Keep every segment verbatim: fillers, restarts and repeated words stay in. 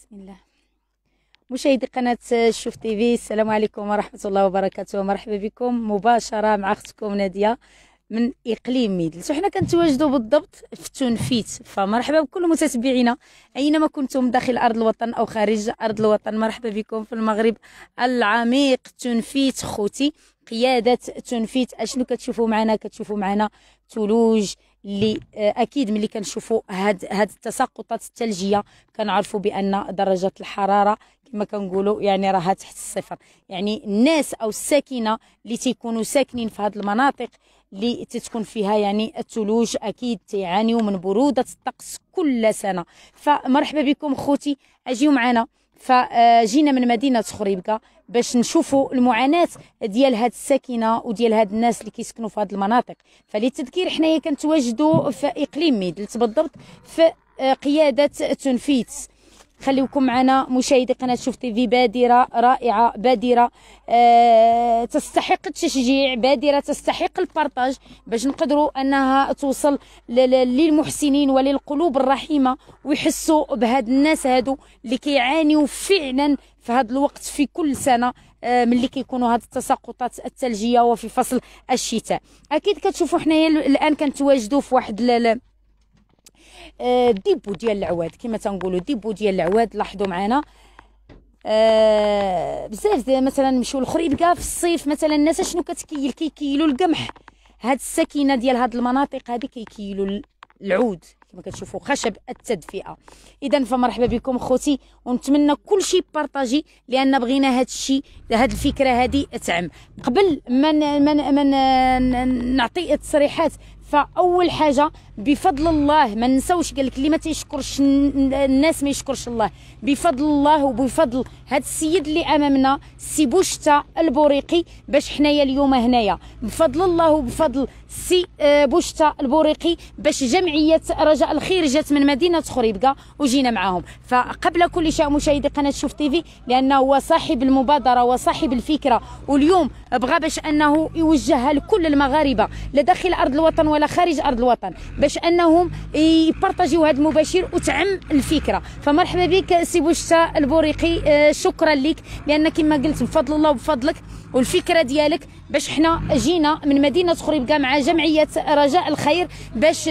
بسم الله. مشاهدي قناة شوف تي في، السلام عليكم ورحمة الله وبركاته، ومرحبا بكم مباشرة مع أختكم نادية من إقليم ميدلس. وحنا كنتواجدوا بالضبط في تنفيت، فمرحبا بكل متتبعينا أينما كنتم داخل أرض الوطن أو خارج أرض الوطن. مرحبا بكم في المغرب العميق تنفيت خوتي، قيادة تنفيت. اشنو كتشوفوا معنا؟ كتشوفوا معنا ثلوج اللي اكيد ملي كنشوفوا هاد هاد التساقطات الثلجيه كنعرفوا بان درجه الحراره كما كنقولوا يعني راها تحت الصفر. يعني الناس او الساكنه اللي تيكونوا ساكنين في هاد المناطق اللي تتكون فيها يعني الثلوج اكيد تيعانيوا من بروده الطقس كل سنه. فمرحبا بكم خوتي، اجيو معنا. فجينا من مدينه خريبكه باش نشوفوا المعاناه ديال هاد الساكنه وديال هاد الناس اللي كيسكنوا في هاد المناطق. فللتذكير حنايا كنتواجدوا في اقليم ميدلس بالضبط في قياده تنفيت. خليكم معنا مشاهدي قناه شوف تي في. بادره رائعه، بادره أه تستحق التشجيع، بادره تستحق البارطاج باش نقدروا انها توصل للمحسنين وللقلوب الرحيمه ويحسوا بهاد الناس هادو اللي كيعانيوا فعلا في هذا الوقت في كل سنه أه ملي كيكونوا هاد التساقطات الثلجيه وفي فصل الشتاء. اكيد كتشوفوا حنايا الان كنتواجدوا في واحد ل ديبو ديال العواد كما تنقولوا، ديبو ديال العواد. لاحظوا معنا آه بزاف مثلا نمشيو لخريبكه في الصيف مثلا الناس شنو كتكيل؟ كيكيلوا القمح. هاد السكينه ديال هاد المناطق هذه كيكيلوا العود كما كتشوفوا، خشب التدفئه. اذا فمرحبا بكم خوتي، ونتمنى كل شيء بارطاجي لان بغينا هاد الشيء هاد الفكره هذه تعم. قبل ما من من نعطي التصريحات، فاول حاجه بفضل الله ما نساوش، قال لك اللي ما تيشكرش الناس ما يشكرش الله. بفضل الله وبفضل هذا السيد اللي امامنا سي بوشتا البوريقي باش حنايا اليوم هنايا، بفضل الله وبفضل سي بوشتا البوريقي باش جمعيه رجاء الخير جات من مدينه خريبكه وجينا معاهم. فقبل كل شيء مشاهدي قناه شوف تي في، لانه هو صاحب المبادره وصاحب الفكره، واليوم بغى باش انه يوجهها لكل المغاربه لا داخل ارض الوطن ولا خارج ارض الوطن باش انهم يبارطاجيو هذا المباشر وتعم الفكره. فمرحبا بك سي بوشتا البوريقي، شكرا لك لان كما قلت بفضل الله وبفضلك والفكره ديالك باش حنا جينا من مدينه خريبكه مع جمعيه رجاء الخير باش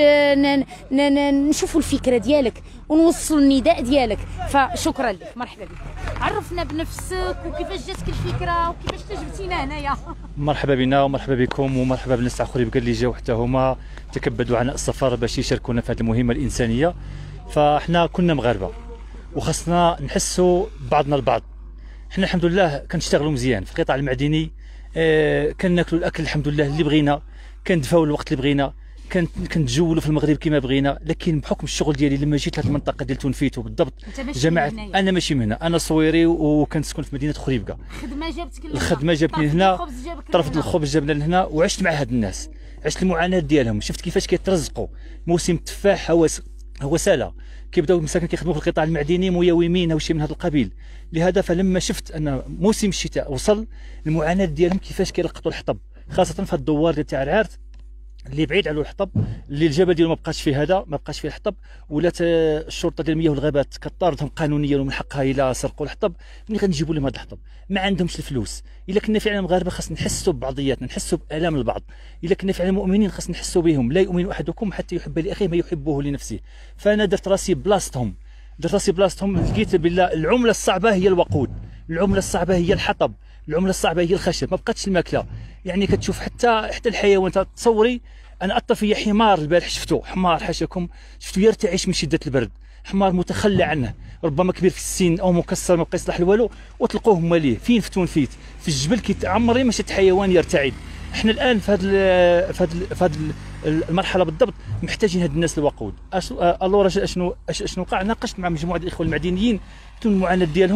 نشوفوا الفكره ديالك ونوصلوا النداء ديالك. فشكرا لك، مرحبا بك. عرفنا بنفسك وكيفاش جاتك الفكره وكيفاش تجبتينا هنايا. مرحبا بنا ومرحبا بكم ومرحبا بالناس تاع خريبكه اللي جاو حتى هما تكبدوا عناء السفر باش يشاركونا في هذه المهمه الانسانيه. فاحنا كنا مغاربه وخاصنا نحسوا بعضنا البعض. حنا الحمد لله كنشتغلوا مزيان في القطاع المعدني، آه كناكلوا الاكل الحمد لله اللي بغينا، كندفاو الوقت اللي بغينا، كنتجولوا في المغرب كما بغينا. لكن بحكم الشغل ديالي لما جيت لهذه المنطقه ديال تنفيت وبالضبط جماعه، انا ماشي من هنا، انا صويري وكنسكن في مدينه خريبكه. الخدمه جابتك لهنا، الخدمه جابتني لهنا، طرف الخبز جابنا لهنا، وعشت مع هاد الناس، عشت المعاناه ديالهم، شفت كيفاش كيترزقوا. موسم التفاح هو هو سالا، كيبداو المساكن كيخدموا في القطاع المعدني ميومين او شيء من هذا القبيل. لهذا فلما شفت ان موسم الشتاء وصل، المعاناه ديالهم كيفاش كيلقطوا الحطب، خاصه في الدوار تاع العارت اللي بعيد على الحطب، اللي الجبل ديالو ما بقاش فيه هذا، ما بقاش فيه الحطب، ولات الشرطه ديال المياه والغابات كطاردهم قانونيا ومن حقها الا سرقوا الحطب. ملي غنجيبوا لهم هذا الحطب ما عندهمش الفلوس. الا كنا فعلا مغاربه خاص نحسوا ببعضياتنا، نحسوا بالام البعض. الا كنا فعلا مؤمنين خاص نحسوا بهم. لا يؤمن احدكم حتى يحب لاخيه ما يحبه لنفسه. فانا درت راسي بلاصتهم، درت راسي بلاصتهم، لقيت بالله العمله الصعبه هي الوقود، العمله الصعبه هي الحطب، العمله الصعبه هي الخشب، ما بقاتش الماكله. يعني كتشوف حتى حتى الحيوان. تصوري انا اطفي فيا حمار البارح، شفتو حمار حاشاكم، شفتو يرتعش من شده البرد، حمار متخلى عنه، ربما كبير في السن او مكسر ما بقى يصلح لوالو، وتلقوه هما ليه فين في تونفيت في الجبل. كي عمري ما شفت حيوان يرتعد. احنا الان في هذه في هذه في هذه المرحله بالضبط محتاجين هاد الناس الوقود. الو رجل اشنو اشنو وقع؟ ناقشت مع مجموعه الاخوه المعدنيين، قلت لهم المعاناه ديالهم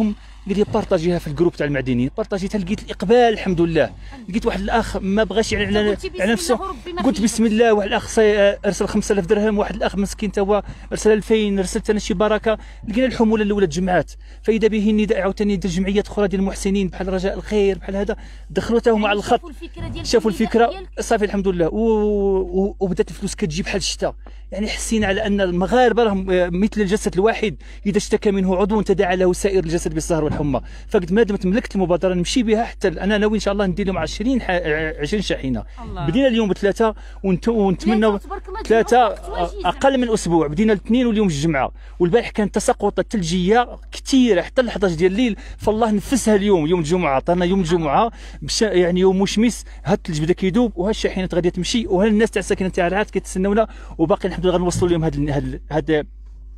قال لي بارطاجيها في الجروب تاع المعدنيين، بارطاجيتها لقيت الاقبال الحمد لله. لقيت واحد الاخ ما بغاش يعني على على نفسه، قلت بسم الله. واحد الاخ ارسل خمسة آلاف درهم، واحد الاخ مسكين تا هو ارسل ألفين، رسلت انا شي بركه. لقينا الحموله الاولى تجمعات، فاذا به النداء عاوتاني ديال جمعيات اخرى ديال المحسنين بحال رجاء الخير بحال هذا، دخلوا حتى هما على الخط، شافوا الفكره صافي الحمد لله. وبدات الفلوس كتجي بحال الشتاء. يعني حسينا على ان المغاربه راهم مثل الجسد الواحد، اذا اشتكى منه عضو تداعى له سائر الجسد بالسهر والحمى. فقد ما دمت ملكت المبادره نمشي بها حتى انا ناوي ان شاء الله ندير لهم عشرين عشرين شاحنه. بدينا اليوم بثلاثه ونتمنى ثلاثه اقل من اسبوع. بدينا الاثنين واليوم الجمعه، والبارح كانت تساقطات ثلجيه كثيره حتى ل إحدى عشر ديال الليل، فالله نفسها اليوم يوم الجمعه. عطانا يوم الجمعه يعني يوم مشمس، هاد الثلج بدا كيذوب وها الشاحنات غاديه تمشي، وها الناس تاع الساكنه تاع العاد كيتسناونا، وباقي الحمد لله غنوصلوا لهم هاد هاد هاد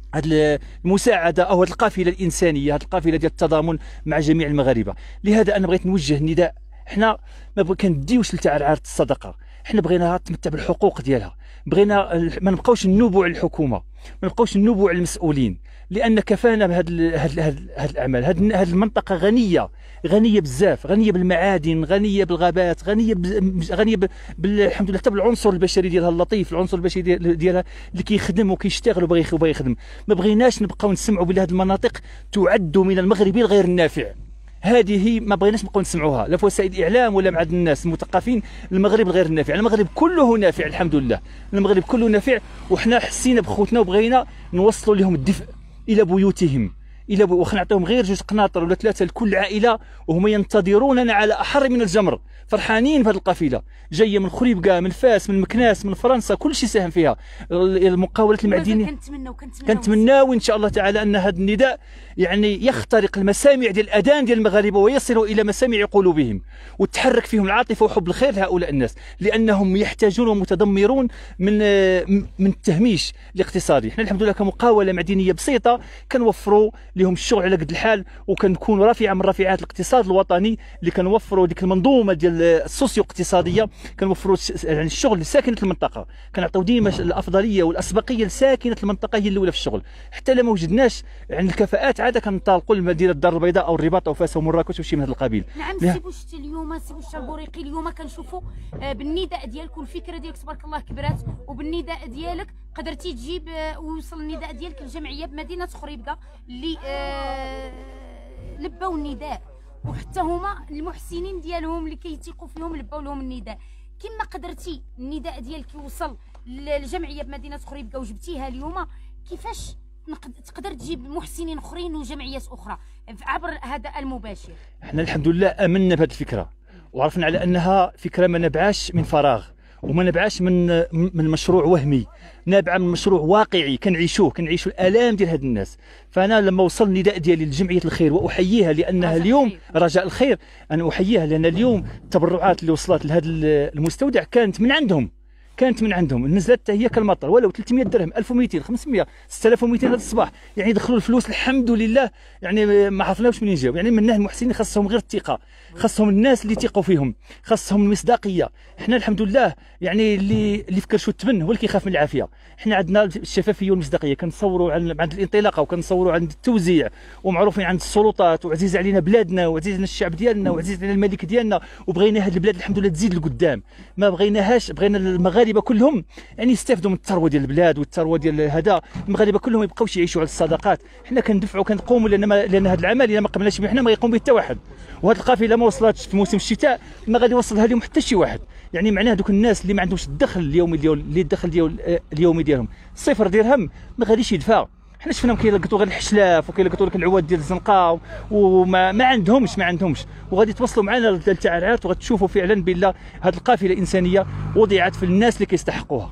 هاد المساعده او هاد القافله الانسانيه، هاد القافله ديال التضامن مع جميع المغاربه. لهذا انا بغيت نوجه نداء، حنا ما كنديوش لتاع العارض الصدقه، حنا بغيناها تمتع بالحقوق ديالها، بغينا ما نبقاوش نوبوا على الحكومه، ما نبقاوش نوبوا على المسؤولين، لان كفانا بهذا هاد الاعمال. هاد هاد المنطقه غنيه غنيه بزاف، غنيه بالمعادن، غنيه بالغابات، غنيه غنيه بالحمد لله حتى بالعنصر البشري ديالها اللطيف، العنصر البشري ديالها اللي كيخدم وكيشتغل وباغي وباغي يخدم. ما بغيناش نبقاو نسمعوا بلي هذه المناطق تعد من المغربي الغير النافع. هذه هي ما بغيناش نبقاو نسمعوها لا في وسائل الاعلام ولا مع الناس المثقفين. المغرب الغير النافع، المغرب كله نافع الحمد لله، المغرب كله نافع. وحنا حسينا بخوتنا وبغينا نوصلوا لهم الدفء الى بيوتهم، الى بو... واخا نعطيهم غير جوج قناطر ولا ثلاثه لكل عائله، وهما ينتظروننا على احر من الجمر، فرحانين بهذه القافله جايه من خريبكا، من فاس، من مكناس، من فرنسا، كل شيء ساهم فيها المقاولات المعدنيه. كنتمناو كنتمناو كنتمناو ان شاء الله تعالى ان هذا النداء يعني يخترق المسامع ديال الاذان ديال المغاربه ويصل الى مسامع قلوبهم، وتحرك فيهم العاطفه وحب الخير لهؤلاء الناس، لانهم يحتاجون ومتضمرون من من التهميش الاقتصادي. حنا الحمد لله كمقاوله معدنيه بسيطه كنوفروا لهم الشغل على قد الحال، وكنكونوا رافعه من رافعات الاقتصاد الوطني اللي كنوفروا ديك المنظومه ديال السوسيو اقتصاديه، كنوفروا يعني الشغل لساكنه المنطقه، كنعطيو ديما الافضليه والاسبقيه لساكنه المنطقه هي الاولى في الشغل. حتى لما وجدناش يعني الكفاءات عاده كنطالقوا لمدينه الدار البيضاء او الرباط او فاس او مراكش وشي من هذا القبيل. نعم سي بوشتي اليوم سي بوشتي البوريقي اليوم كنشوفوا بالنداء ديالك والفكره ديالك تبارك الله كبرات، وبالنداء ديالك قدرتي تجيب ووصل النداء ديالك للجمعيه بمدينه خريبكا اللي آه لباو النداء، وحتى هما المحسنين ديالهم اللي كيثيقوا فيهم لباو لهم النداء. كما قدرتي النداء ديالك يوصل للجمعيه بمدينه خريبكا وجبتيها اليوم، كيفاش تقدر تجيب محسنين اخرين وجمعيات اخرى عبر هذا المباشر؟ احنا الحمد لله امنا بهذه الفكره، وعرفنا على انها فكره ما نبعاش من فراغ، وما نبعاش من من مشروع وهمي، نابعه من مشروع واقعي كنعيشوه، كنعيشوا الالام ديال هاد الناس. فانا لما وصل النداء ديالي لجمعيه الخير واحييها لانها اليوم رجاء الخير، انا احييها لان اليوم التبرعات اللي وصلت لهذا المستودع كانت من عندهم، كانت من عندهم، نزلت حتى هي كالمطر، ولو ثلاثمية درهم، ألف ومئتين، خمسمية، ستة آلاف ومئتين هذا الصباح، يعني دخلوا الفلوس الحمد لله، يعني ما عرفناوش منين جاو. يعني منه المحسنين خاصهم غير الثقه، خاصهم الناس اللي يثقوا فيهم، خاصهم المصداقيه. حنا الحمد لله يعني اللي اللي فكر شو التبن هو اللي كيخاف من العافيه. حنا عندنا الشفافيه والمصداقيه، كنصوروا عند الانطلاقه وكنصوروا عند التوزيع، ومعروفين عند السلطات، وعزيز علينا بلادنا وعزيز علينا الشعب ديالنا وعزيز علينا الملك ديالنا، وبغينا هذه البلاد الحمد لله تزيد لقدام، ما بغيناهاش، بغينا المغاربه كلهم يعني يستافدوا من الثروه ديال البلاد والثروه ديال هذا. المغاربه كلهم ما يبقاوش يعيشوا على الصدقات، حنا كندفعوا كنقوموا لان ما لان هذا العمل اذا ما قمناش به حنا ما يقوم به حتى واحد. وهذه القافله ما وصلتش في موسم الشتاء ما غادي يوصلها اليوم حتى شي واحد. يعني معناه دوك الناس اللي ما عندهمش الدخل اليومي ديال اللي الدخل ديال اليومي ديالهم صفر درهم ما غاديش يدفع. حنا شفناهم كيلقطوا غير الحشلاف وكيلقطوا لك العواد ديال الزنقه وما ما عندهمش ما عندهمش وغادي توصلوا معنا للتعارات وغتشوفوا فعلا بلا هذه القافله انسانيه وضعت في الناس اللي كيستحقوها.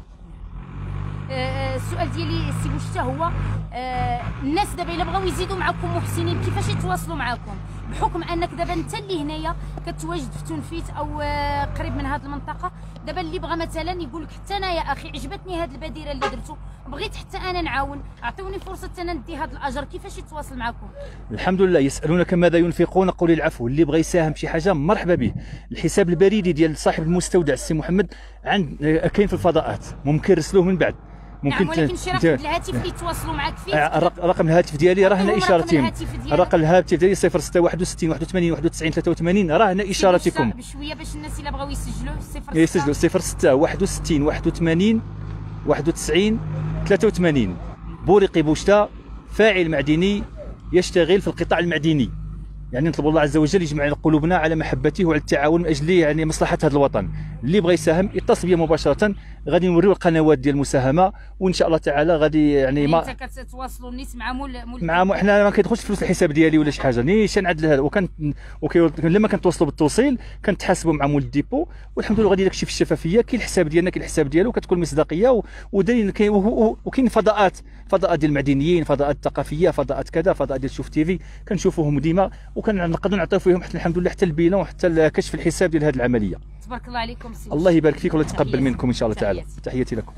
السؤال ديالي سي بوشتا هو آه الناس دابا الا بغاو يزيدوا معكم محسنين كيفاش يتواصلوا معكم، بحكم انك دابا انت اللي هنايا كتواجد في تنفيت او آه قريب من هذه المنطقه. دابا اللي بغى مثلا يقول لك حتى انا يا اخي عجبتني هذه البديره اللي درتو، بغيت حتى انا نعاون، اعطوني فرصه انا ندي هذا الاجر، كيفاش يتواصل معكم؟ الحمد لله يسالونك ماذا ينفقون قل العفو، اللي بغى يساهم بشي حاجه مرحبا به. الحساب البريدي ديال صاحب المستودع السي محمد عند كاين في الفضاءات، ممكن يرسلوه من بعد ممكن نعم، ولكن شي رقم الهاتف اللي يتواصلوا معك فيه. رقم الهاتف ديالي راه هنا اشارتهم. رقم الهاتف ديالي صفر ستة واحد وستين واحد وثمانين واحد وتسعين ثلاثة وثمانين راه هنا اشارتكم. بشويه باش الناس الا بغاو يسجلوا صفر يسجلوا صفر ستة واحد وستين واحد وثمانين واحد وتسعين ثلاثة وثمانين. بورقي بوشتا، فاعل معدني يشتغل في القطاع المعدني. يعني نطلب الله عز وجل يجمع قلوبنا على محبته وعلى التعاون من اجل يعني مصلحه هذا الوطن. اللي بغى يساهم يتصل بيا مباشره، غادي نوريو القنوات ديال المساهمه، وان شاء الله تعالى غادي يعني ما انت كتواصلوا الناس مع مول مول مع حنا ما كيدخلش فلوس الحساب ديالي ولا شي حاجه، نيشان عدل هذا. وكان لما كنتواصلوا بالتوصيل كنتحاسبوا مع مول الديبو، والحمد لله غادي داكشي في الشفافيه. كاين الحساب ديالنا، كاين الحساب ديالو، كتكون مصداقيه وداير. وكاين فضاءات فضاءات ديال المعدنيين، فضاءات ثقافيه، فضاءات كذا، فضاء ديال شوف تيفي كنشوفوهم ديما، وكنقدروا نعطيو فيهم حتى الحمد لله حتى البينه وحتى كشف الحساب ديال هذه العمليه. تبارك الله عليكم سي. الله يبارك فيك والله يتقبل منكم ان شاء الله تعالى. تحياتي لكم.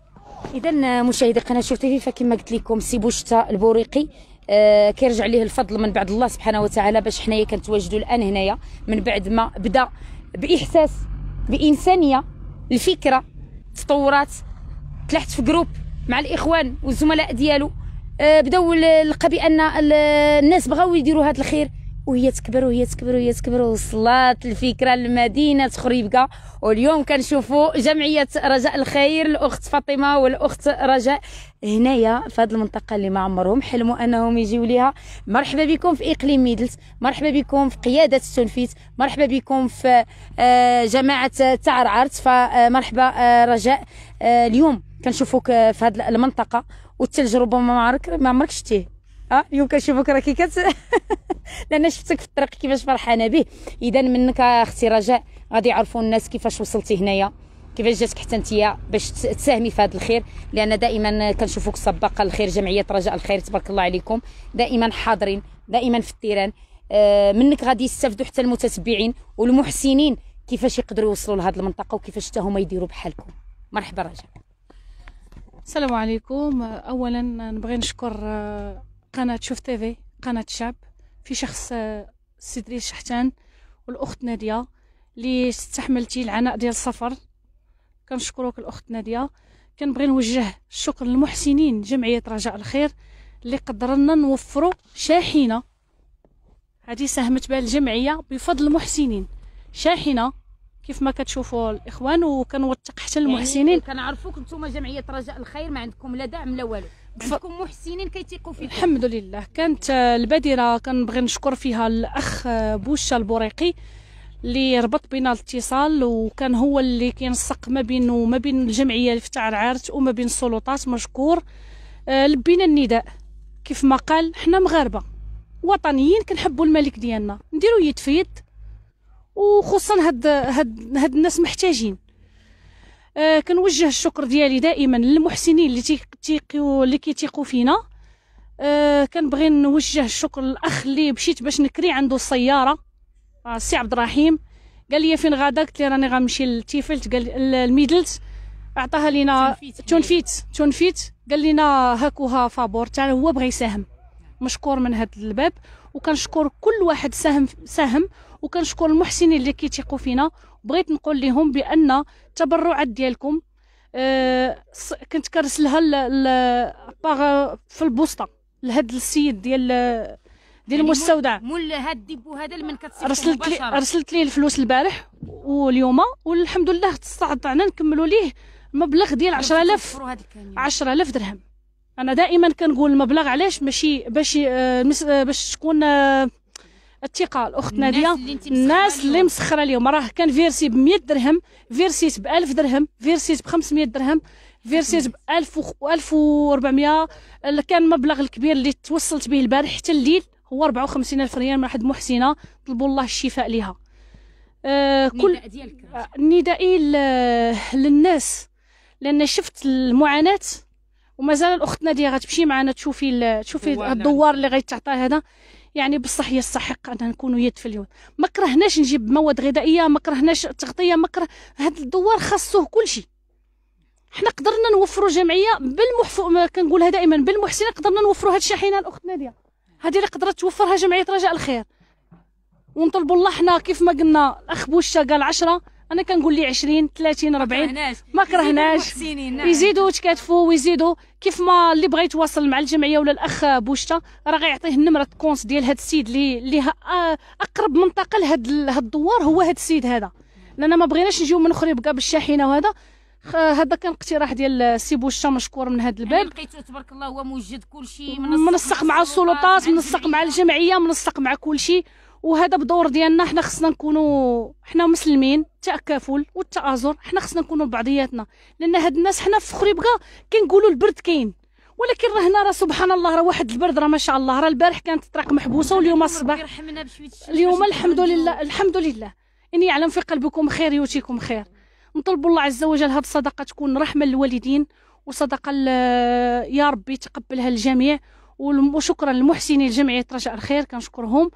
اذا مشاهدي قناه شوف تيفي، فكما قلت لكم سي بوشتا البوريقي آه كيرجع ليه الفضل من بعد الله سبحانه وتعالى، باش حنايا كنتواجدوا الان هنايا من بعد ما بدا باحساس بانسانيه. الفكره تطورات، طلعت في جروب مع الاخوان والزملاء ديالو، آه بداو لقى بان الناس بغاو يديروا هذا الخير، وهي تكبر وهي تكبر وهي تكبر، وصلات الفكره لمدينه خريبكا. واليوم كنشوفوا جمعيه رجاء الخير، الاخت فاطمه والاخت رجاء هنايا في هذه المنطقه اللي ما عمرهم حلموا انهم يجيو ليها. مرحبا بكم في اقليم ميدلت، مرحبا بكم في قياده التنفيذ، مرحبا بكم في جماعه تعرعرت. فمرحبا رجاء، اليوم كنشوفوك في هذه المنطقه، والثلج ربما ما عمرك ما عمرك شتيه. اه اليوم كنشوفك راكي كت لان شفتك في الطريق كيفاش فرحانه به. اذا منك اختي رجاء غادي يعرفوا الناس كيفاش وصلتي هنايا، كيفاش جاتك حتى انت باش تساهمي في هذا الخير، لان دائما كنشوفوك سباقه الخير. جمعيه رجاء الخير تبارك الله عليكم، دائما حاضرين، دائما في التيران. آه منك غادي يستافدوا حتى المتتبعين والمحسنين كيفاش يقدروا يوصلوا لهذه المنطقه وكيفاش حتى هما يديروا بحالكم. مرحبا رجاء. السلام عليكم. اولا نبغي نشكر قناه شوف تيفي، قناه الشعب، في شخص السي دريس شحتان والاخت ناديه اللي استحملتي العناء ديال السفر. كنشكروك الاخت ناديه. كنبغي نوجه الشكر للمحسنين جمعيه رجاء الخير اللي قدرنا نوفروا شاحنه. هذه ساهمت بها الجمعيه بفضل المحسنين، شاحنه كيف ما كتشوفوا الاخوان، وكنوثق حتى المحسنين. يعني كنعرفوك نتوما جمعيه رجاء الخير ما عندكم لا دعم لا والو، عندكم محسنين كيثيقوا فيكم الحمد لله. كانت البادره كنبغي نشكر فيها الاخ بوشتا البوريقي اللي ربط بينا الاتصال، وكان هو اللي كينسق ما بين وما بين الجمعيه في تعرعرت وما بين السلطات. مشكور. آه لبينا النداء كيف ما قال، حنا مغاربه وطنيين كنحبوا الملك ديالنا، نديروا يد في يد، وخصوصا هاد هاد هاد الناس محتاجين. آه كنوجه الشكر ديالي دائما للمحسنين اللي تيقيو اللي كيتيقوا فينا. آه كنبغي نوجه الشكر للاخ اللي مشيت باش نكري عنده السياره، السي عبد الرحيم، قال لي فين غادا؟ قلت لي راني غنمشي للتيفلت، قال الميدلت، عطاها لينا تونفيت تونفيت قال لنا هاكوها فابور تاع هو بغى يساهم. مشكور من هذا الباب، وكنشكر كل واحد ساهم ساهم وكنشكر المحسنين اللي كيتيقوا فينا. بغيت نقول لهم بان التبرعات ديالكم آه كنت كنرسلها في البوسطه لهذا السيد ديال ديال يعني المستودع، مول هاد الديبو هذا اللي من كتصيفطو رسلت لي رسلت ليه الفلوس البارح واليوم، والحمد لله استطعنا نكملوا ليه مبلغ ديال عشرة آلاف عشرة آلاف درهم. انا دائما كنقول المبلغ علاش ماشي باش آه باش تكون آه الثقه. الاخت ناديه الناس اللي مسخره لهم، راه كان فيرسي ب مية درهم، فيرسيت ب ألف درهم، فيرسيت ب خمسمية درهم، فيرسيت ب ألف وأربعمية. كان المبلغ الكبير اللي توصلت به البارح حتى الليل هو أربعة وخمسين ألف ريال من واحد محسنه، طلبوا الله الشفاء لها. آه كل ندائي للناس، لان شفت المعاناه، ومازال الاخت ناديه غتمشي معنا تشوفي تشوفي الدوار اللي غيتعطى هذا. يعني بصح يستحق ان نكونوا يد في اليد. ما كرهناش نجيب مواد غذائيه، ما كرهناش تغطيه، ما كره هذا الدوار خاصه كلشي. حنا قدرنا نوفروا جمعيه بالمحف كنقولها دائما بالمحسنين، قدرنا نوفروا هذه الشاحنه الاخت ناديه، هذه اللي قدرت توفرها جمعيه رجاء الخير. ونطلبوا الله حنا كيف ما قلنا الاخ بوشتا قال عشرة، انا كنقول لي عشرين ثلاثين أربعين كرهناش. ما كرهناش، نعم. يزيدوا يتكاتفوا ويزيدوا كيف ما اللي بغى يتواصل مع الجمعيه ولا الاخ بوشتا راه غيعطيه النمره كونت ديال هذا السيد اللي اللي ها- اقرب منطقه لهاد ال- هاد الدوار هو هذا السيد هذا، لان ما بغيناش نجيو من خريبكا بالشاحنه. وهذا خ- هذا كان اقتراح ديال السي بوشتا، مشكور من هذا الباب. لقيتو تبارك الله هو موجد كلشي، منسق مع السلطات، منسق مع الجمعيه، منسق مع كل شيء. وهذا بدور ديالنا، حنا خصنا نكونوا حنا مسلمين، التكافل والتآزر، حنا خصنا نكونوا بعضياتنا، لان هاد الناس حنا في خريبكا كنقولوا البرد كاين، ولكن راه هنا راه سبحان الله راه واحد البرد، راه ما شاء الله. راه البارح كانت الطريق محبوسه واليوم الصباح يرحمنا بشويه الشمس اليوم باش الحمد نقدروا لله الحمد لله اني يعلم في قلبكم خير يؤتيكم خير. نطلب الله عز وجل هذه الصدقه تكون رحمه للوالدين وصدقه ل- يا ربي يتقبلها الجميع. والم- وشكرا للمحسنين جمعيه رجاء الخير، كنشكرهم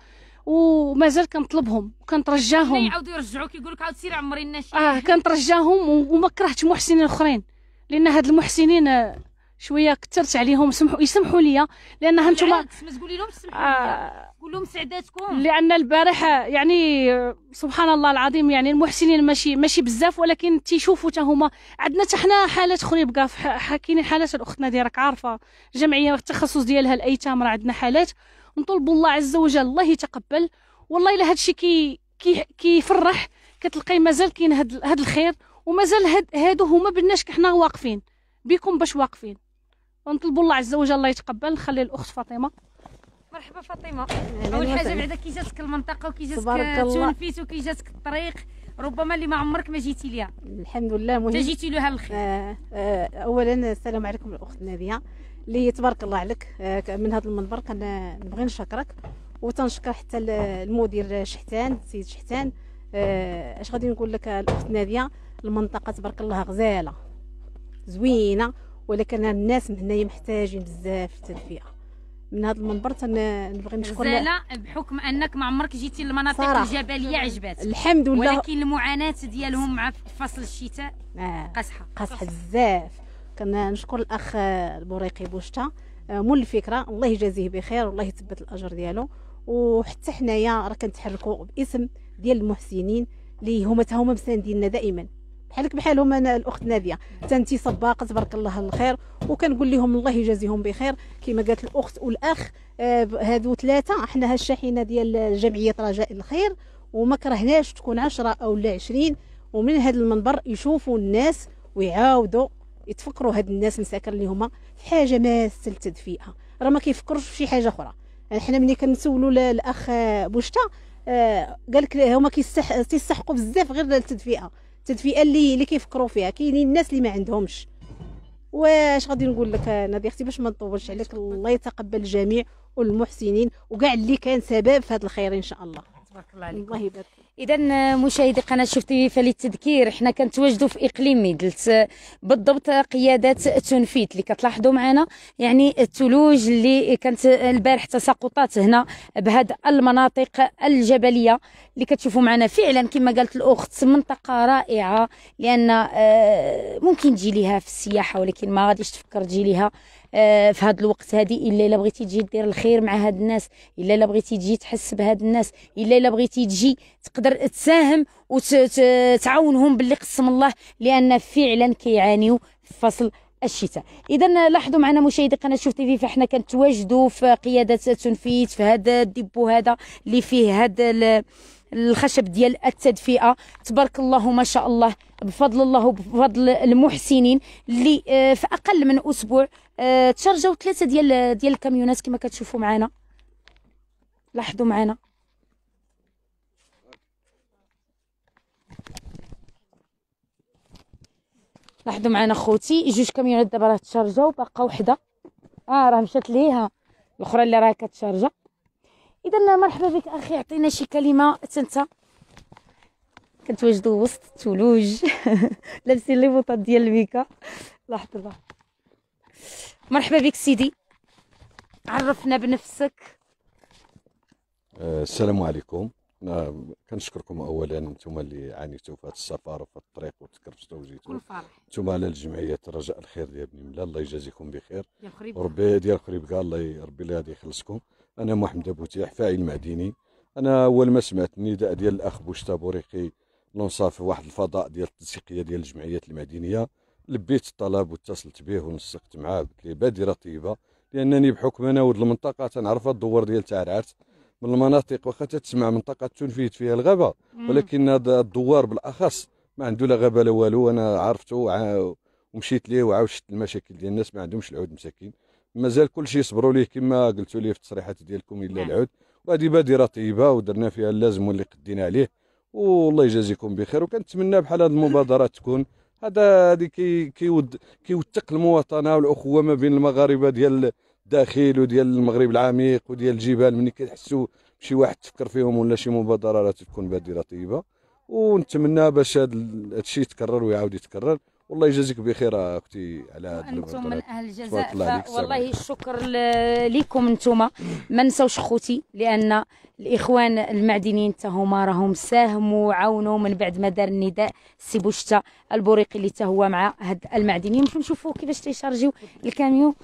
ومازال كنطلبهم وكنترجاهم. يعاودوا يرجعوك يقول لك عاود سير عمري لنا شي. اه كنترجاهم و- وما كرهتش محسنين اخرين، لان هاد المحسنين آه، شويه كثرت عليهم، سمحوا يسمحوا لي لانها نتوما بالعكس، ما تقولي لهم سمحوا لي، آه قول لهم سعداتكم. لان البارح يعني آه، سبحان الله العظيم، يعني المحسنين ماشي ماشي بزاف، ولكن تيشوفوا حتى هما. عندنا حتى حنا حالات خريبكا، في ح- ح- كاينين حالات الاخت ناديه راك عارفه، جمعيه التخصص ديالها الايتام، راه عندنا حالات. نطلب الله عز وجل الله يتقبل. والله الا هذا الشيء كي كي كيفرح، كتلقاي مازال كاين هاد هاد الخير، ومازال هاد هادو هما بالناش حنا واقفين بكم باش واقفين. ونطلبوا الله عز وجل الله يتقبل. نخلي الاخت فاطمه. مرحبا فاطمه. اول حاجه بعدا كي جاتك المنطقه وكي جاتك تبارك الله. تونفيس وكي جاتك الطريق، ربما اللي ما عمرك ما جيتي ليها، الحمد لله. انت مهم جيتي لها الخير. آه آه اولا السلام عليكم الاخت ناديه، اللي تبارك الله عليك. آه من هذا المنبر كنبغي نشكرك وتنشكر حتى ال- المدير شحتان، السيد شحتان. آه، اش غادي نقول لك الاخت ناديه، المنطقه تبارك الله غزاله زوينه، ولكن الناس من هنايا محتاجين بزاف التدفئه. من هذا المنبر تنبغي نشكر غزاله بحكم انك ما عمرك جيتي للمناطق صراحة. الجبليه عجباتك، الحمد لله. ولكن المعاناه ديالهم مع فصل الشتاء آه. قاصحه قاصحه بزاف. كنشكر الاخ البوريقي بوشتا آه، مول الفكره، الله يجازيه بخير والله يثبت الاجر ديالو. وحتى حنايا راه كنتحركوا باسم ديال المحسنين اللي هما تا هما مسانديننا دائما، بحالك بحالهم. انا الاخت ناديه حتى انت سباقه تبارك الله الخير، وكنقول لهم الله يجازيهم بخير. كما قالت الاخت والاخ آه، هادو ثلاثه، حنا ها الشاحنه ديال جمعيه رجاء الخير، وما كرهناش تكون عشرة او لا عشرين، ومن هذا المنبر يشوفوا الناس ويعاودوا يتفكروا هاد الناس مساكن اللي هما في حاجه ماسه للتدفئه، راه ما كيفكروش في شي حاجه اخرى. يعني حنا ملي كنسولوا الاخ بوشتا آه قال لك هما كيستح تيستحقوا بزاف غير التدفئه، التدفئه اللي اللي كيفكروا فيها. كاينين الناس اللي ما عندهمش. واش غادي نقول لك نادي اختي باش ما نطولش عليك، الله يتقبل الجميع والمحسنين وكاع اللي كان سبب في هذا الخير ان شاء الله. تبارك الله عليك. الله يبارك. اذا مشاهدي قناه شوف تي في، فللتذكير حنا كنتواجدوا في اقليم ميدلت، بالضبط قيادات تنفيت اللي كتلاحظوا معنا، يعني الثلوج اللي كانت البارح تساقطات هنا بهذه المناطق الجبليه اللي كتشوفوا معنا. فعلا كما قالت الاخت منطقه رائعه، لان آه، ممكن تجي ليها في السياحه، ولكن ما غاديش تفكر تجي ليها في هذا الوقت هذه الا الا بغيتي تجي دير الخير مع هاد الناس، الا الا بغيتي تجي تحس بهاد الناس، الا الا بغيتي تجي تقدر تساهم وتعاونهم باللي قسم الله، لان فعلا كيعانيوا في فصل الشتاء. اذا لاحظوا معنا مشاهدي قناه شوف تي في، فاحنا كنتواجدوا في قياده تنفيذ في هذا الديبو هذا اللي فيه هذا الخشب ديال التدفئه. تبارك الله ما شاء الله، بفضل الله وبفضل المحسنين اللي في اقل من اسبوع تشرجوا ثلاثه ديال ديال الكاميونات كما كتشوفوا معنا. لاحظوا معنا لاحظوا معنا خوتي، جوج كاميونات دابا راه تشارجاو، باقا وحده اه راه مشات ليها، الاخرى اللي راه كتشارجا. اذا مرحبا بك اخي، عطينا شي كلمه انت. كنتواجدوا وسط الثلوج لابسين لي بوطات ديال الميكا. لاحظ الله. مرحبا بك سيدي، عرفنا بنفسك. أه السلام عليكم. أنا كنشكركم اولا انتم اللي عانيتوا في هذا السفر وفي الطريق وتكرفتوا وجيتوا، انتم على الجمعيه رجاء الخير ديال بني ملا، الله يجازيكم بخير وربي ديال خريبكا الله ربي اللي غادي يخلصكم. انا محمد بوتيح فاعل معدني. انا اول ما سمعت النداء ديال الاخ بوشتا بوريقي لونصاف واحد الفضاء ديال التنسيقيه ديال الجمعيات المدنيه. لبيت الطلب واتصلت به ونسقت معاه، قلت ليه بادره طيبه، لانني بحكم انا ولد المنطقه تنعرف الدوار ديال تعرعرت من المناطق، واخا تسمع منطقه تنفيذ فيها الغابه، ولكن هذا الدوار بالاخص ما عنده لا غابه لا والو. انا عرفته ومشيت ليه وعاوشت المشاكل ديال الناس، ما عندهمش العود مساكين، مازال كل شيء يصبروا ليه كما قلتوا لي في التصريحات ديالكم الا العود. وهذه بادره طيبه ودرنا فيها اللازم واللي قدينا عليه، والله يجازيكم بخير. وكنتمنى بحال هذه المبادرات تكون هذا هذه كي كيود كيوثق المواطنه والاخوه ما بين المغاربه ديال الداخل وديال المغرب العميق وديال الجبال. ملي كيحسوا بشي واحد تفكر فيهم ولا شي مبادره تكون بادره طيبه، ونتمنى باش هذا الشيء يتكرر ويعاود يتكرر. والله يجازيك بخير اختي على هذا انتم من اهل الجزاء، والله الشكر لكم انتم. ما نساوش خوتي، لان الاخوان المعدنيين حتى هما راهم ساهموا وعاونوا من بعد ما دار النداء سي بوشتا البوريقي اللي حتى هو مع هاد المعدنيين. نمشيو نشوفوا كيفاش تيشارجيو الكاميون.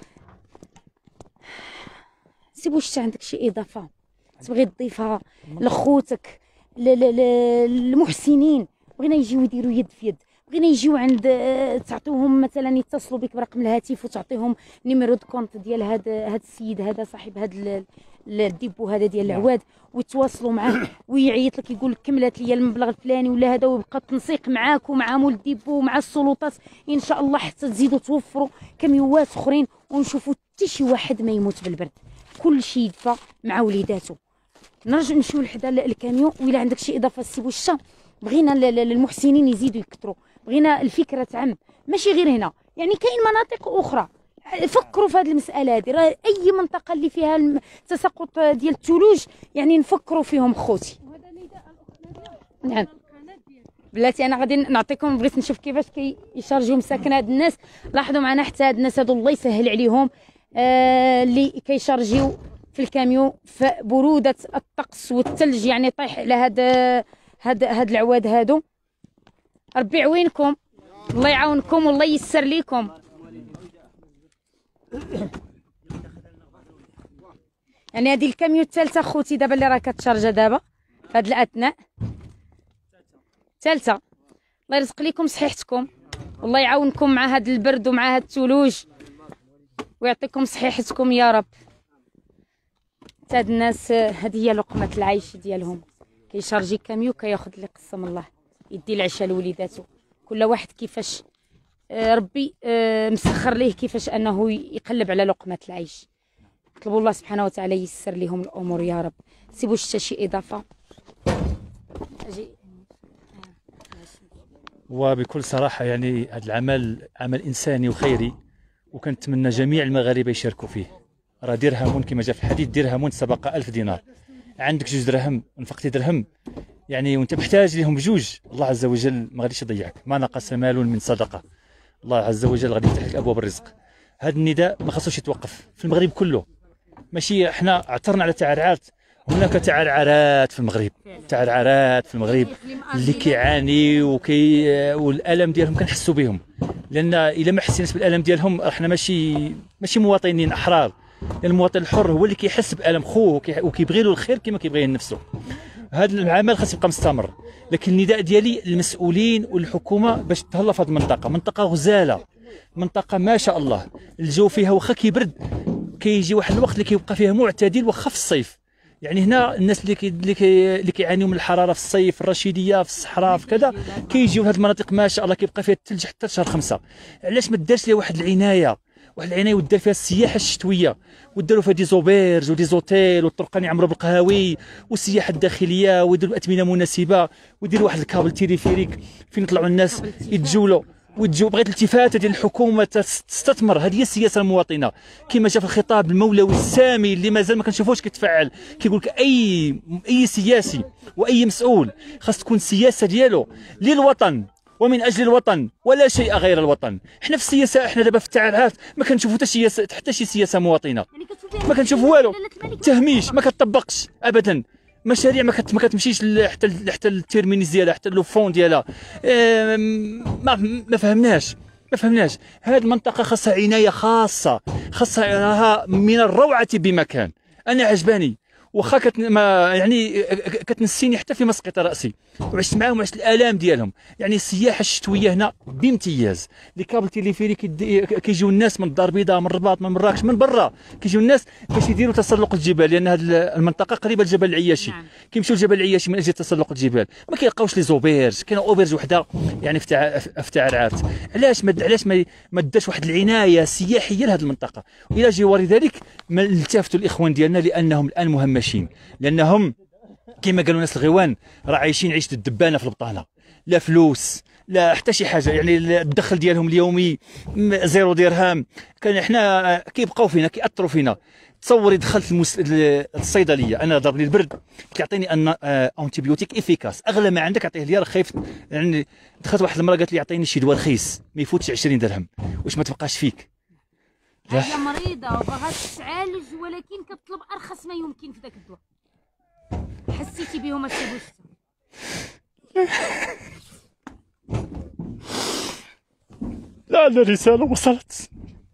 سي بوشتا عندك شي اضافه تبغي تضيفها لخوتك المحسنين؟ بغينا يجيو يديروا يد في يد، بغينا يجيو عند تعطيوهم مثلا يتصلوا بك برقم الهاتف وتعطيهم نيميرو دو كونت ديال هذا هذا السيد هذا صاحب هذا الديبو هذا ديال العواد، ويتواصلوا معاه ويعيط لك يقول لك كملت لي المبلغ الفلاني ولا هذا، ويبقى التنسيق معاك ومع مول الديبو ومع السلطات ان شاء الله حتى تزيدوا توفروا كاميوات اخرين ونشوفوا حتى شي واحد ما يموت بالبرد، كل شيء يدفى مع وليداته. نرجع نمشيو لحدا الكاميون. وإلا عندك شي اضافه سي بوشا، بغينا المحسنين يزيدوا يكثروا، بغينا الفكره تعم ماشي غير هنا، يعني كاين مناطق اخرى. فكروا في هذه المساله هذه، راه اي منطقه اللي فيها التساقط ديال الثلوج يعني نفكروا فيهم خوتي. نعم بلاتي انا غادي نعطيكم، بغيت نشوف كيفاش كيشارجيو مساكن هاد الناس. لاحظوا معنا حتى هاد الناس هادو الله يسهل عليهم، آه اللي كيشارجيو في الكاميون في بروده الطقس والثلج، يعني طايح على هاد هاد هاد العواد هادو. ربي يعاونكم، الله يعاونكم والله ييسر ليكم. يعني هذه الكاميون الثالثه خوتي دابا اللي راه كتشارجا دابا في هذا الاثناء، ثالثه. الله يرزق لكم صحيحتكم والله يعاونكم مع هذا البرد ومع هذا الثلوج ويعطيكم صحيحتكم يا رب. هاد الناس هذه هي لقمه العيش ديالهم، كيشارجي كاميو كياخذ اللي قسم الله، يدي العشاء لوليداتو، كل واحد كيفاش ربي مسخر ليه كيفاش انه يقلب على لقمه العيش. نطلبوا الله سبحانه وتعالى ييسر لهم الامور يا رب. سيبوا حتى شي اضافه. اجي وبكل صراحه يعني هذا العمل عمل انساني وخيري، وكنتمنى جميع المغاربه يشاركوا فيه. راه درهم كما جاء في الحديث، درهم سبق ألف دينار. عندك جوج درهم انفقتي درهم يعني وانت محتاج لهم بجوج، الله عز وجل ما غاديش يضيعك. ما نقص مال من صدقه، الله عز وجل غادي يفتح لك ابواب الرزق. هذا النداء ما خصوش يتوقف في المغرب كله، ماشي احنا عثرنا على تعرعات، هناك تعرعات في المغرب، تعرعات في المغرب اللي كيعاني وكي والالم ديالهم كنحسوا بهم، لان الا ما حسيناش بالالم ديالهم احنا ماشي ماشي مواطنين احرار. لان المواطن الحر هو اللي كيحس بالم خوه وكيبغي له الخير كما كيبغي لنفسه. هذا العمل خاص يبقى مستمر، لكن النداء ديالي للمسؤولين والحكومه باش تهلا في هذه المنطقه، منطقه غزاله، منطقه ما شاء الله الجو فيها واخا كيبرد كيجي واحد الوقت اللي كيبقى فيها معتدل واخا في الصيف. يعني هنا الناس اللي كي اللي كي اللي كيعانيوا من الحراره في الصيف، في الرشيديه، في الصحراء، في كذا، كيجيو لهذه المناطق ما شاء الله كيبقى فيها الثلج حتى شهر خمسة. علاش ما دارش ليها واحد العنايه، واحد العنايه ودار فيها السياحه الشتويه، وداروا فيها دي زوبيرج ودي زوتيل والطرقان يعمروا بالقهاوي والسياحه الداخليه، ويديروا اثمنه مناسبه، ويديروا واحد الكابل تيليفيريك فين يطلعوا الناس يتجولوا وتجو. بغيت الالتفاته ديال الحكومه تستثمر، هذه هي السياسه المواطنه كما جاء في الخطاب المولوي السامي اللي مازال ما كنشوفوش كيتفعل. كيقول لك اي اي سياسي واي مسؤول خاص تكون السياسه ديالو للوطن ومن اجل الوطن ولا شيء غير الوطن. حنا في السياسه، احنا دابا في التعرعات ما كنشوفوا حتى سياسه، حتى شي سياسه مواطنه ما كنشوفوا والو، تهميش ما كتطبقش ابدا، مشاريع ما ما كتمشيش حتى حتى التيرمينيس ديالها، حتى لو فون ديالها. اه ما ما فهمناش ما فهمناش هذه المنطقه خاصها عنايه خاصه، خاصها راها من الروعه بمكان. انا عجباني واخا كت ما يعني كتنسيني حتى في مسقط راسي، وعشت معاهم وعشت الالام ديالهم. يعني السياحه الشتويه هنا بامتياز. لي كابل تيليفيري كيجيو الناس من الدار البيضاء، من الرباط، من مراكش، من برا كيجيو الناس باش يديروا تسلق الجبال، لان هذه المنطقه قريبه لجبل العياشي. نعم. كيمشيو لجبل العياشي من اجل تسلق الجبال، ما كيلقاوش لي زوبيرج. كاينه اوبرج وحده يعني في في عرعات. علاش ما علاش ما داش واحد العنايه سياحيه لهذه المنطقه؟ والى جوار ذلك ما التفتوا الاخوان ديالنا لانهم الان مهمشين، لانهم كما قالوا ناس الغيوان راه عايشين عيشه الدبانه في البطانه، لا فلوس لا حتى شي حاجه. يعني الدخل ديالهم اليومي زيرو درهم. كان حنا كيبقاو فينا كيأثروا فينا. تصوري دخلت المس... الصيدليه، انا ضربني البرد كيعطيني ان انتيبيوتيك افيكاس، اغلى ما عندك عطيه لي، راه خايف. يعني دخلت واحد المراه قالت لي عطيني شي دواء رخيص ما يفوتش عشرين درهم، واش ما تبقاش فيك؟ هي مريضه وبغات تعالج ولكن كتطلب ارخص ما يمكن في ذاك الدواء. حسيتي بهم السي بوشتا؟ لا الرساله وصلت.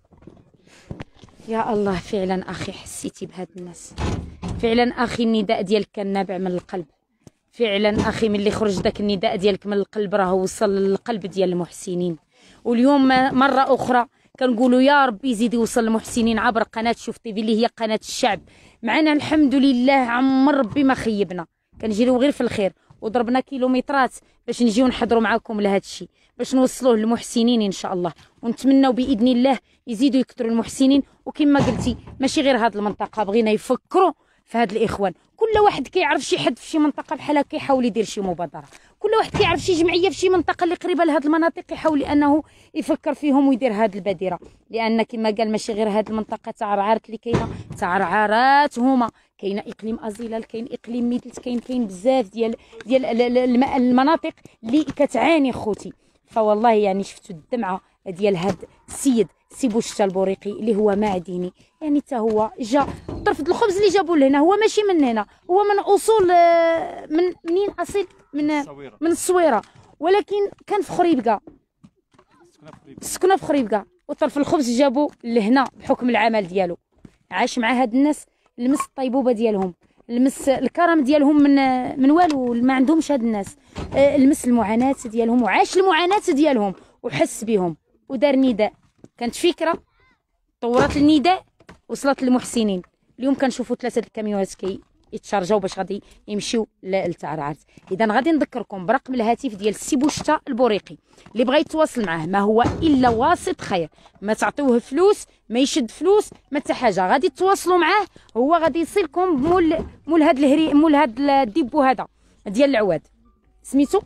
يا الله فعلا اخي حسيتي بهاد الناس، فعلا اخي النداء ديالك كان نابع من القلب. فعلا اخي ملي خرج داك النداء ديالك من القلب راه وصل للقلب ديال المحسنين. واليوم مره اخرى كنقولوا يا رب يزيد يوصل للمحسنين عبر قناه شوف تيفي اللي هي قناه الشعب. معنا الحمد لله عمر ربي ما خيبنا، كنجريو غير في الخير، وضربنا كيلومترات باش نجيو نحضروا معكم لهذا الشيء، باش نوصلوه للمحسنين ان شاء الله. ونتمنوا باذن الله يزيدوا يكثروا المحسنين. وكما قلتي ماشي غير هذه المنطقه، بغينا يفكروا في هاد الاخوان. كل واحد كيعرف شي حد في شي منطقه بحال هكا يحاول يدير شي مبادره، كل واحد كيعرف شي جمعيه في شي منطقه اللي قريبه لهاد المناطق يحاول انه يفكر فيهم ويدير هاد البادره. لان كما قال ماشي غير هاد المنطقه تاع عرعرات اللي كاينه، تاع عرعرات هما كاينه اقليم ازيلال، كاين اقليم ميدلت، كاين كاين بزاف ديال ديال المناطق اللي كتعاني خوتي. فوالله يعني شفتوا الدمعه ديال هاد السيد سي بوشتا البوريقي اللي هو معدني. يعني حتى هو جا طرفة الخبز اللي جابوه لهنا، هو ماشي من هنا، هو من اصول من منين اصيل من من الصويره، ولكن كان في خريبكا، سكنه في خريبكا، وطرف الخبز جابوه لهنا بحكم العمل ديالو. عاش مع هاد الناس، لمس الطيبوبه ديالهم، لمس الكرم ديالهم من من والو ما عندهمش هاد الناس، لمس المعاناه ديالهم وعاش المعاناه ديالهم وحس بهم ودار نداء. كانت فكره طورت النداء وصلت للمحسنين. اليوم كنشوفوا ثلاثه الكاميونات كي يتشارجاو باش غادي يمشيو للتعرعات. اذا غادي نذكركم برقم الهاتف ديال السي بوشتا البوريقي، اللي بغى يتواصل معاه ما هو الا واسط خير، ما تعطيوه فلوس، ما يشد فلوس، ما حتى حاجه، غادي تواصلوا معاه، هو غادي يصلكم بمول مول هاد الهري مول هاد الديبو هذا ديال العواد. سميتو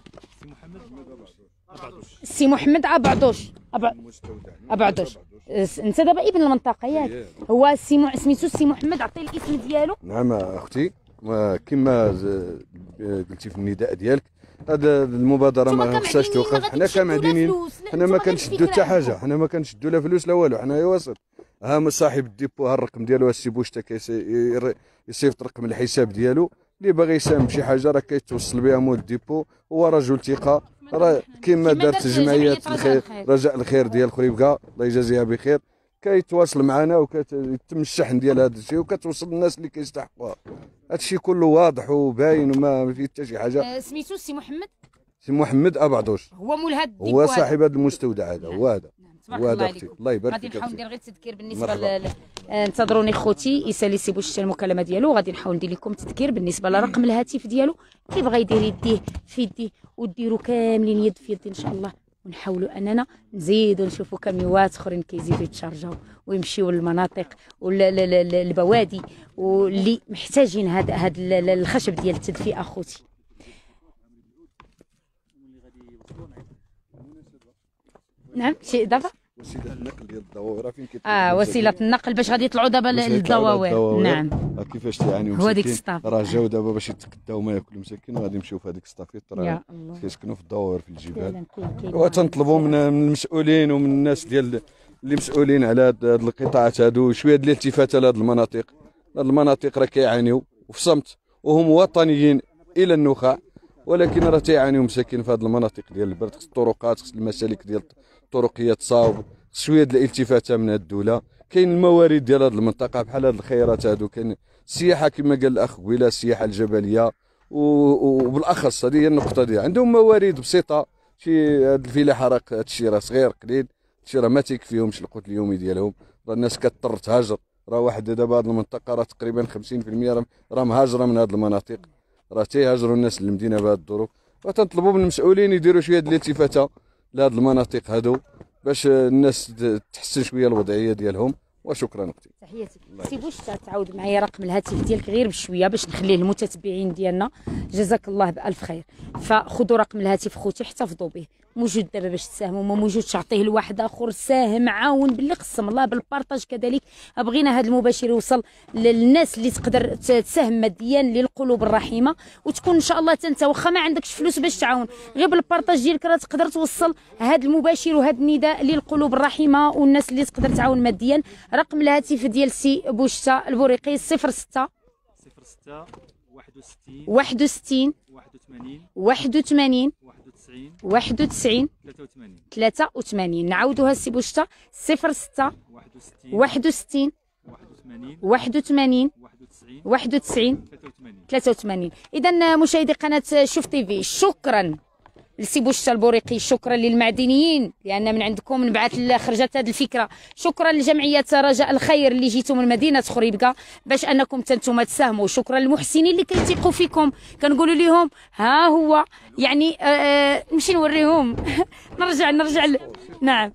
السي محمد ابعدوش ابعدوش. انت دابا ابن المنطقه ياك؟ هو سي سميتو السي محمد، عطي الاسم ديالو. نعم اختي، كما قلتي في النداء ديالك، هذا المبادره ما خصهاش توقف. حنا كمعدنيين حنا ما كنشدوا حتى حاجه، حنا ما كنشدوا لا فلوس لا والو، حنا وسط. ها صاحب الديبو ها الرقم ديالو السي بوشتا كيصيفط رقم الحساب ديالو، اللي باغي يساهم بشي حاجه راه كيتوصل بها مول الديبو. هو رجل ثقه، راه كما دارت جمعيه الخير رجاء الخير ديال خريبكا الله يجازيها بخير، كيتواصل معنا وكتم الشحن ديال هذا الشيء وكتوصل للناس اللي كيستحقوها. هذا الشيء كله واضح وباين وما فيه حتى شي حاجه. سميتو السي محمد سي محمد ابعدوش، هو مول هذا الديبو، هو صاحب هذا المستودع هذا، هو هذا. هو هذا اختي الله يبارك فيك. غادي نحاول ندير غير تذكير بالنسبه ل... انتظروني خوتي يسالي سي بوشتا المكالمه ديالو، غادي نحاول ندير لكم تذكير بالنسبه لرقم الهاتف ديالو، كيبغى يدير يديه في يديه وديروا كاملين يد في يد ان شاء الله، ونحاولوا اننا نزيدوا نشوفوا كاميوات اخرين كيزيدوا يتشارجاو ويمشيوا للمناطق والبوادي واللي محتاجين هذا هذا الخشب ديال التدفئه اخوتي. نعم شي دابا وسيله النقل ديال الدواوره فين كيطلعوا اه وسيله النقل باش غادي يطلعوا دابا للدواوير. نعم كيفاش تعانيو هو ديك السطاف، راه جاو دابا باش يتغداو ما ياكلوا مساكين، وغادي يمشيو في هذيك السطافيط راه كيسكنوا في الدواوير في الجبال. وتنطلبوا من المسؤولين ومن الناس ديال اللي مسؤولين على هاد القطاعات هادو شويه ديال الالتفاته لهاد المناطق. هاد المناطق راه كيعانيو وفي صمت وهم وطنيين الى النخاع، ولكن راه تيعانيو مساكين في هاد المناطق ديال البرد. خص الطرقات، خص المسالك ديال الطرقيه تصاوب، شويه ديال الالتفاته من هاد الدوله. كاين الموارد ديال هاد المنطقه بحال هاد الخيرات هادو، كاين السياحه كما قال الاخ قبيله، السياحه الجبليه وبالاخص هذه هي النقطه دي. عندهم موارد بسيطه، شي هاد الفلاحه راه هادشي راه صغير قليل، هادشي راه ما تيكفيهمش القوت اليومي ديالهم، راه الناس كتضطر تهاجر. راه واحد دابا هاد المنطقه راه تقريبا خمسين بالمئة راه مهاجره من هاد المناطق، راه تيهاجروا الناس للمدينه بهاد الظروف. وتنطلبوا من المسؤولين يديروا شويه ديال الالتفاته لهاد المناطق هادو باش الناس تحسن شويه الوضعيه ديالهم. وشكرا اختي. تحياتي. سي بوشتا تعاود معايا رقم الهاتف ديالك غير بشويه باش نخليه للمتتبعين ديالنا، جزاك الله بالف خير. فخذوا رقم الهاتف خوتي احتفظوا به، موجود دابا باش تساهموا، ما موجودش عطيه لواحد اخر، ساهم عاون باللي قسم الله بالبارطاج كذلك. بغينا هذا المباشر يوصل للناس اللي تقدر تساهم ماديا للقلوب الرحيمه، وتكون ان شاء الله انت واخا ما عندكش فلوس باش تعاون، غير بالبارطاج ديالك راه تقدر توصل هذا المباشر وهذا النداء للقلوب الرحيمه والناس اللي تقدر تعاون ماديا. رقم الهاتف ديال سي بوشتا البوريقي صفر ستة صفر ستة واحد وستين واحد وثمانين واحد وتسعين ثلاثة وثمانين. نعاودوها سي بوشتا صفر ستة واحد وستين واحد وثمانين واحد وتسعين ثلاثة وثمانين. اذا مشاهدي قناه شوف تيفي، شكرا لسي بوشتا البوريقي، شكرا للمعدنيين لان من عندكم من بعد خرجت هذه الفكره، شكرا لجمعيه رجاء الخير اللي جيتوا من مدينه خريبكه باش انكم تنتوما تساهموا، شكرا للمحسنين اللي كيثيقوا فيكم، كنقولوا لهم ها هو يعني آه نمشي نوريهم نرجع نرجع ل... نعم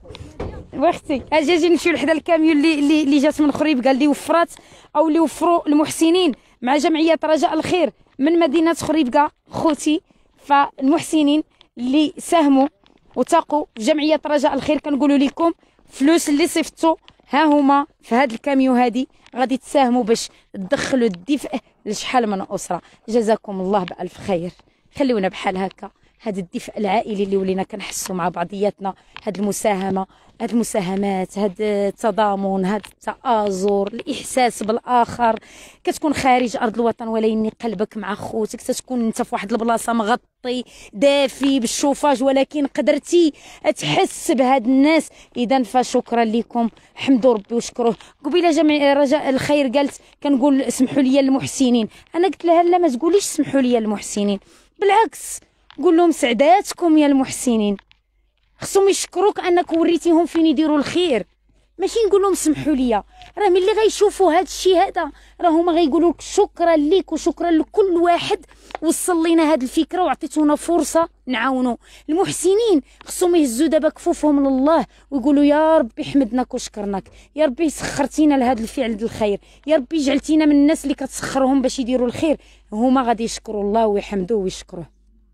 واختي اجي اجي نمشيو لحدا الكاميون اللي اللي, اللي جات من خريبكه اللي وفرات او اللي وفروا المحسنين مع جمعيه رجاء الخير من مدينه خريبكه خوتي. فالمحسنين اللي ساهموا وتاقوا في جمعيه رجاء الخير كنقولوا لكم فلوس اللي صيفطتوا ها هما في هذا الكاميو هادي غادي تساهموا باش تدخلوا الدفء لشحال من اسره. جزاكم الله بالف خير. خليونا بحال هكا، هذا الدفء العائلي اللي ولينا كنحسوا مع بعضياتنا، هذه المساهمه، هذه المساهمات، هذا التضامن، هذا التآزر، الاحساس بالاخر. كتكون خارج ارض الوطن ولكن قلبك مع خوتك، تتكون انت في واحد البلاصه مغطي دافي بالشوفاج ولكن قدرتي تحس بهاد الناس. اذا فشكرا لكم، حمدوا ربي وشكروه. قبيله جمع رجاء الخير قالت كنقول اسمحوا لي المحسنين، انا قلت لها لا ما تقوليش اسمحوا لي المحسنين، بالعكس قول لهم سعداتكم يا المحسنين، خصهم يشكروك انك وريتيهم فين يديروا الخير، ماشي نقول لهم سمحوا لي. راه ملي غيشوفوا هذا الشيء هذا راه هما غيقولوا لك شكرا ليك وشكرا لكل واحد وصل لينا هذه الفكره وعطيتونا فرصه نعاونوا. المحسنين خصهم يهزوا دابا كفوفهم لله ويقولوا يا ربي حمدناك وشكرناك، يا ربي سخرتينا لهذا الفعل ديال الخير، يا ربي جعلتينا من الناس اللي كتسخرهم باش يديروا الخير. هما غادي يشكروا الله ويحمدوه ويشكروه.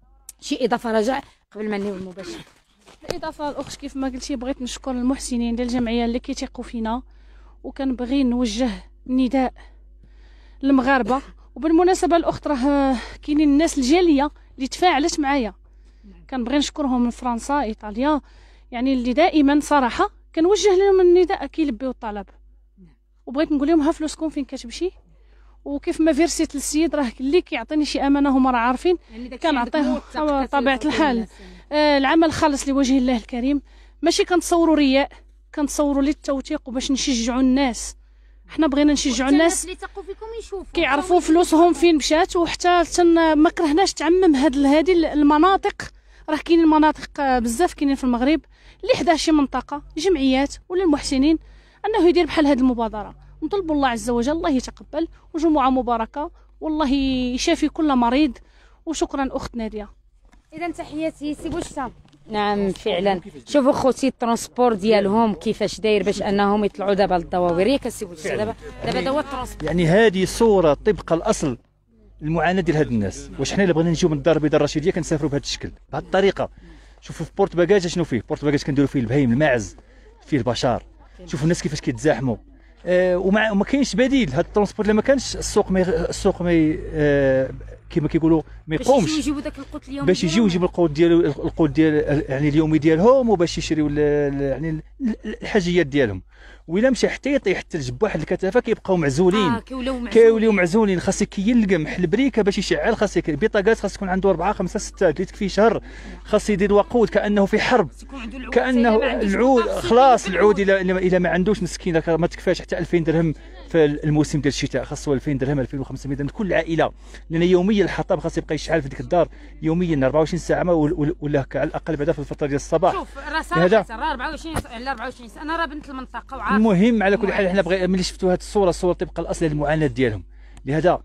شي اضافه رجاء قبل ما ننهيو المباشر؟ بالاضافه الاخت كيف ما قلتي بغيت نشكر المحسنين ديال الجمعيه اللي كيثيقوا فينا، وكنبغي نوجه نداء للمغاربه. وبالمناسبه الاخت راه كاينين الناس الجاليه اللي تفاعلت معايا، كنبغي نشكرهم من فرنسا ايطاليا، يعني اللي دائما صراحه كنوجه لهم النداء كيلبيو الطلب. وبغيت نقول لهم ها فلوسكم فين كتمشي، وكيف ما فيرسيت للسيد راه اللي كيعطيني شي امانه هما راه عارفين كنعطيه طبيعه الحال. آه العمل خالص لوجه الله الكريم، ماشي كنتصوروا رياء، كنتصوروا للتوثيق وباش نشجعوا الناس. حنا بغينا نشجعوا الناس اللي تقوا فيكم يشوفوا كيعرفوا فلوسهم فين مشات. وحتى تن ما كرهناش تعمم هاد هذه المناطق، راه كاينين مناطق بزاف كاينين في المغرب اللي حدا شي منطقه جمعيات ولا المحسنين انه يدير بحال هذه المبادره. نطلب الله عز وجل الله يتقبل، وجمعه مباركه والله يشافي كل مريض. وشكرا اخت ناديه. اذا تحياتي سي بوشتا. نعم فعلا، شوفوا خوتي الترونسبور ديالهم كيفاش داير باش انهم يطلعوا دابا للدواوير. ياك سي بوشتا دابا دابا دوا الترونسبور، يعني هذه صوره طبق الاصل المعاناه ديال هاد الناس. واش حنا الا بغينا نجيو من الدار البيضاء الرشيديه كنسافروا بهذا الشكل بهذه الطريقه. شوفوا في بورت باكاج شنو فيه، بورت باكاج كنديروا فيه البهايم الماعز، فيه البشر. شوفوا الناس كيفاش كيتزاحموا. آه وما وما كاينش بديل. هذا الترونسبور الا ما كانش السوق ما السوق ما آه كما كيقولوا ما يقومش باش يجيبوا داك القوت اليومي، باش يجيو يجيبوا القوت ديال القوت ديال يعني اليومي ديالهم، وباش يشريو يعني الحاجيات ديالهم. وإلا مشى حتى يطيح حتى الجب واحد الكثافه كيبقاو معزولين. اه كيوليو معزولين كيوليو معزولين. خاصك يلقم البريكه باش يشعل، خاصك البطاقات خاص تكون عنده أربعة خمسة ستة اللي تكفي شهر، خاص يدير وقود كانه في حرب، كانه العود خلاص. العود الا الا ما عندوش مسكين ما تكفاش حتى ألفين درهم في الموسم ديال الشتاء خاصو ألفين درهم ألفين وخمسمائة درهم كل عائله، لان يوميا الحطب خاص يبقى يشعل في ديك الدار يوميا أربعة وعشرين ساعه ولا هكا على الاقل بعدا في الفتره ديال الصباح. شوف راه صراحه راه أربعة وعشرين على أربعة وعشرين ساعه، انا راه بنت المنطقه وعارف. المهم على كل حال حنا بغي ملي شفتوا هذه الصوره صوره طبق الاصل المعاناه ديالهم، لهذا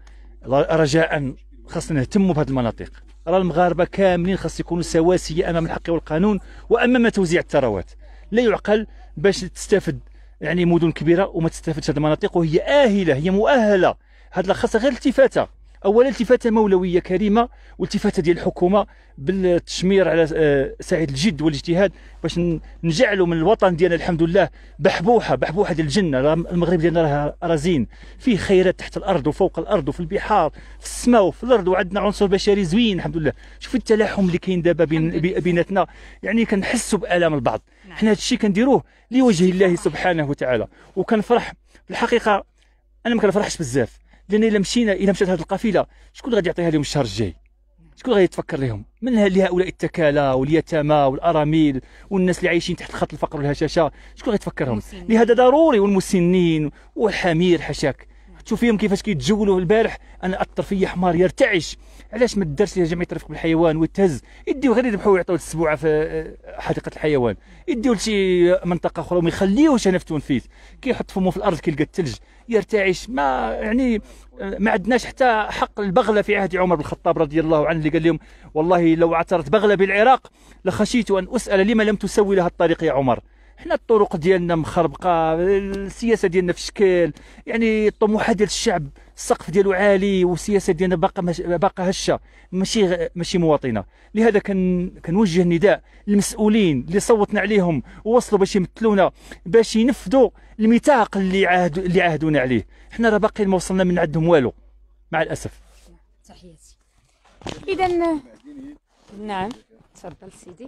رجاء خاصنا نهتموا بهذه المناطق. راه المغاربه كاملين خاص يكونوا سواسيه امام الحق والقانون وامام توزيع الثروات. لا يعقل باش تستافد يعني مدن كبيره وما تستافدش هذه المناطق وهي آهله، هي مؤهله. هذا خاصها غير التفاته، اولا التفاته مولويه كريمه والتفاته ديال الحكومه بالتشمير على سعيد الجد والاجتهاد باش نجعلوا من الوطن ديالنا الحمد لله بحبوحه بحبوحه ديال الجنه. المغرب ديالنا راه رزين فيه خيرات تحت الارض وفوق الارض وفي البحار في السماء وفي الارض، وعندنا عنصر بشري زوين الحمد لله. شوف التلاحم اللي كاين دابا بين بيناتنا، يعني كنحسوا بالام البعض. حنا هذا الشيء كنديروه لوجه الله سبحانه وتعالى، وكنفرح في الحقيقه. انا ما كنفرحش بزاف لان الا مشينا الا مشات هذه القافله شكون اللي غادي يعطيها لهم الشهر الجاي؟ شكون غادي يتفكر لهم؟ من لهؤلاء التكالى واليتامى والارامل والناس اللي عايشين تحت خط الفقر والهشاشه، شكون غادي يتفكرهم؟ لهذا ضروري، والمسنين والحمير حشاك تشوفيهم كيفاش كيتجولوا. البارح انا اثر فيا حمار يرتعش، علاش ما دارش ليه جمعيه الرفق بالحيوان ويتهز؟ يديو غير يذبحوا ويعطيوه السبوعه في حديقه الحيوان، يديو لشي منطقه اخرى وما يخليوهش هنا في تونفيس. كيحط فمه في الارض كيلقى الثلج يرتعش. ما يعني ما عندناش حتى حق البغله في عهد عمر بن الخطاب رضي الله عنه اللي قال لهم والله لو عثرت بغله بالعراق لخشيت ان اسال لما لم تسوي لها الطريق يا عمر. حنا الطرق ديالنا مخربقه، السياسه ديالنا في شكل، يعني الطموحات ديال الشعب السقف ديالو عالي والسياسه ديالنا باقا مش... باقا هشه ماشي ماشي مواطنه. لهذا كان كنوجه نداء للمسؤولين اللي صوتنا عليهم ووصلوا باش يمثلونا باش ينفذوا الميثاق اللي عهد اللي عهدونا عليه. حنا راه باقي ما وصلنا من عندهم والو مع الاسف. تحياتي. اذا نعم تفضل سيدي.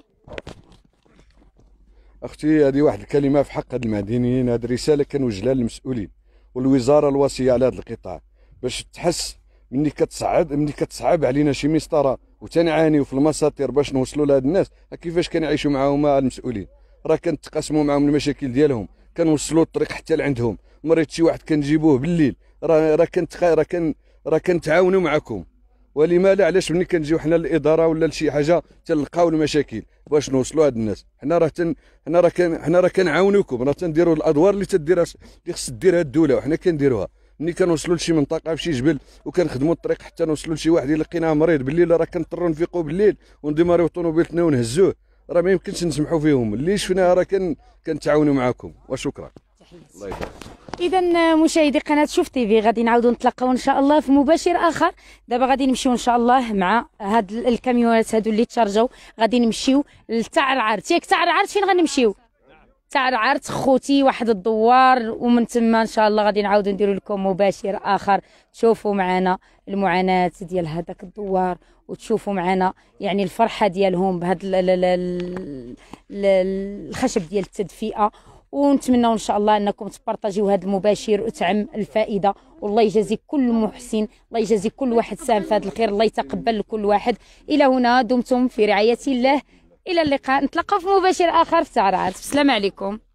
اختي هذه واحد الكلمه في حق هاد المدنيين، هذه رساله كنوجهها للمسؤولين والوزاره الوصيه على هذا القطاع باش تحس مني كتصعب مني كتصعب علينا شي مسطره وتنعانيو في المساطير باش نوصلوا لهاد الناس. كيفاش كنعيشوا معاهم المسؤولين؟ راه كنتقاسموا معاهم المشاكل ديالهم، كنوصلوا الطريق حتى لعندهم. مريت شي واحد كنجيبوه بالليل، راه راه كنت راه كن راه كنتعاونوا معكم. ولما لا علاش ملي كنجيو حنا للاداره ولا لشي حاجه تلقاو المشاكل باش نوصلوا هاد الناس؟ حنا راه تن حنا راه كن حنا راه كنعاونوكم، راه تنديروا الادوار اللي تديرها اللي خص ديرها الدوله وحنا كنديروها. ملي كنوصلوا لشي منطقه في شي جبل وكنخدموا الطريق حتى نوصلوا لشي واحد الا لقيناه مريض بالليل، راه كنضطروا نفيقوا بالليل ونديماريو طوموبيلتنا ونهزوه. راه ما يمكنش نسمحوا فيهم. اللي شفناه راه كن كنتعاونوا معكم وشكرا. الله يبارك. اذا مشاهدي قناه شوف تيفي غادي نعاودوا نتلاقاو ان شاء الله في مباشر اخر. دابا غادي نمشيو ان شاء الله مع هاد الكاميونات هادو اللي تشارجاو، غادي نمشيو لتعرعرت. ياك تعرعرت فين غنمشيو؟ تعرعرت خوتي واحد الدوار، ومن تما ان شاء الله غادي نعاودوا نديروا لكم مباشر اخر تشوفوا معنا المعاناه ديال هذاك الدوار وتشوفوا معنا يعني الفرحه ديالهم بهذا الخشب ديال التدفئه. ونتمنوا ان شاء الله انكم تبارطاجيو هذا المباشر وتعم الفائده. والله يجازي كل محسن، الله يجازي كل واحد سام في هذا الخير، الله يتقبل لكل واحد. الى هنا دمتم في رعايه الله، الى اللقاء، نتلاقاو في مباشر اخر في تعرعرت. السلام عليكم.